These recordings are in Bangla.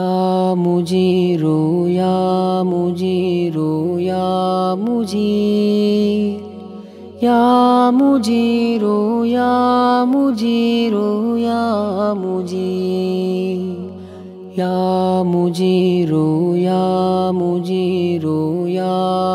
मुजीरो या मुजीरो या मुजीर या मुजीरो या मुजीरो या मुजीर या मुजीरो या मुजीरो या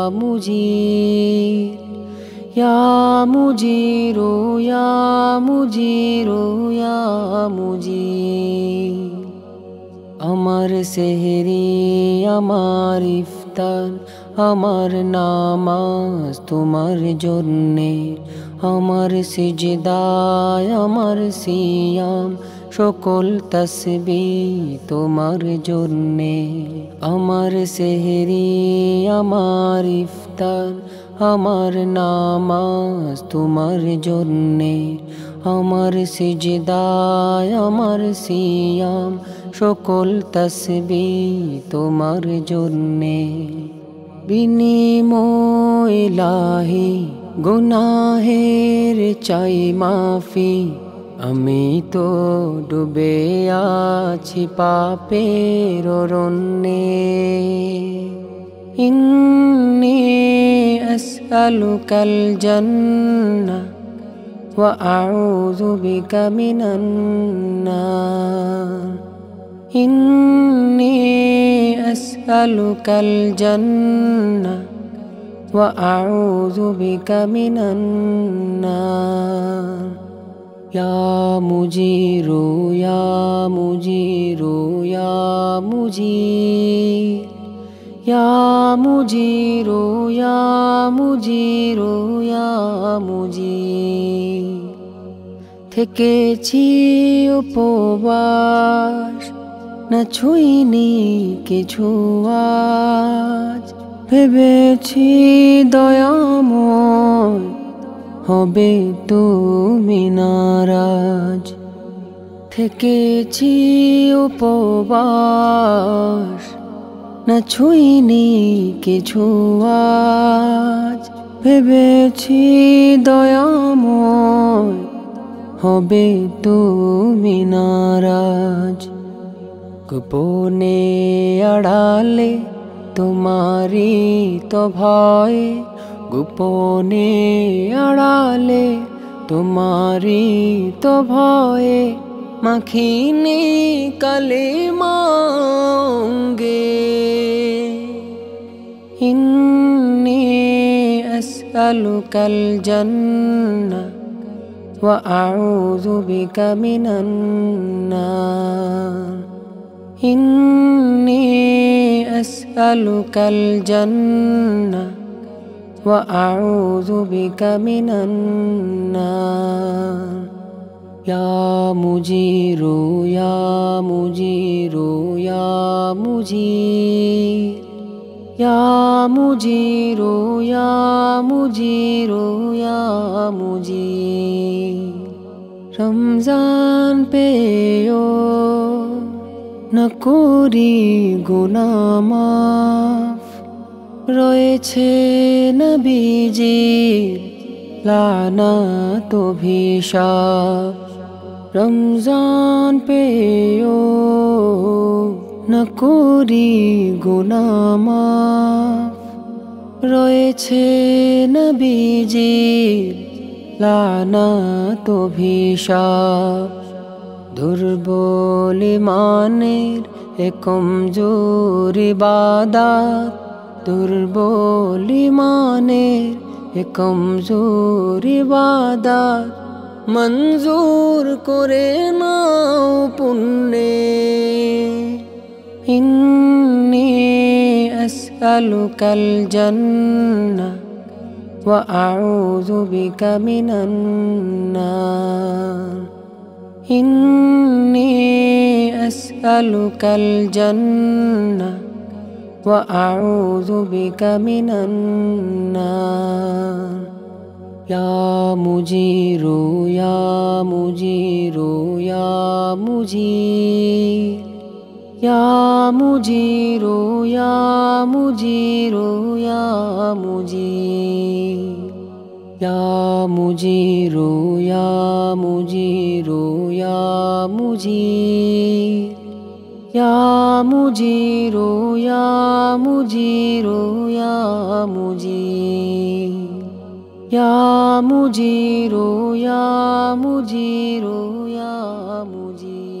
मुजीर या मुजीरो या मुजीरो या मुजीर আমার সেহরি আমার ইফতার আমার নামাজ তোমার জন্যে আমার সিজদায় আমার সিয়াম সকল তাসবিহ তোমার জন্যে আমার সেহরি আমার ইফতার আমার নামাজ তোমার জন্যে আমার সিজদায় আমার সিয়াম সকল তাসবিহ তোমার জন্যে বিনিময় ইলাহি গুনাহের চাই মাফি আমি তো ডুবে আছি পাপের অরণ্যে ইন্নী আসআলুকাল জান্নাহ ওয়া আউযু বিকা মিনান নার ইন্নী আসআলুকাল জান্নাহ ওয়া আউযু বিকা মিনান নার ইয়া মুজিরু ইয়া মুজিরু ইয়া মুজির ইয়া মুজিরু ইয়া মুজিরু ইয়া মুজির থেকেছি উপবাস না ছুঁইনি কিছু আজ ভেবেছি দয়াময় হবে তুমি নারাজ থেকেছি উপবাস না ছুঁইনি কিছু আজ ভেবেছি দয়াময় হবে তুমি নারাজ গোপনে আড়ালে তোমারি তো ভয়ে গোপনে আড়ালে তোমারি তো ভয়ে মাখিনি কালিমা অঙ্গে ইন্নী আসআলুকাল জান্নাহ ওয়া আউযু বিকা মিনান নার ইন্নী আসআলুকাল জান্নাহ ওয়া আউযু বিকা মিনান নার ইয়া মুজিরু ইয়া মুজিরু ইয়া মুজির ইয়া মুজিরু ইয়া মুজিরু ইয়া মুজির রমজান পেও না করি গুনাহ মাফ রয়েছে নবীজির লানাত অভিশাপ রমজান পেও না করি গুনাহ মাফ রয়েছে নবীজির লানাত অভিশাপ দুর্বল ইমানের এ কমজোর ইবাদত দুর্বল ইমানের এ কমজোর ইবাদত মঞ্জুর করে নাও পুণ্যে ইন্নী আসআলুকাল জান্নাহ ওয়া আউযু বিকা মিনান নার ইন্নী আসআলুকাল জান্নাহ ওয়া আউযু বিকা মিনান নার ইয়া মুজিরু ইয়া মুজিরু ইয়া মুজির ইয়া মুজিরু ইয়া মুজিরু ইয়া মুজির ইয়া মুজিরু ইয়া মুজিরু ইয়া মুজির या मुजीरो या मुजीरो या मुजीर, या मुजीरो या मुजीरो या मुजीर।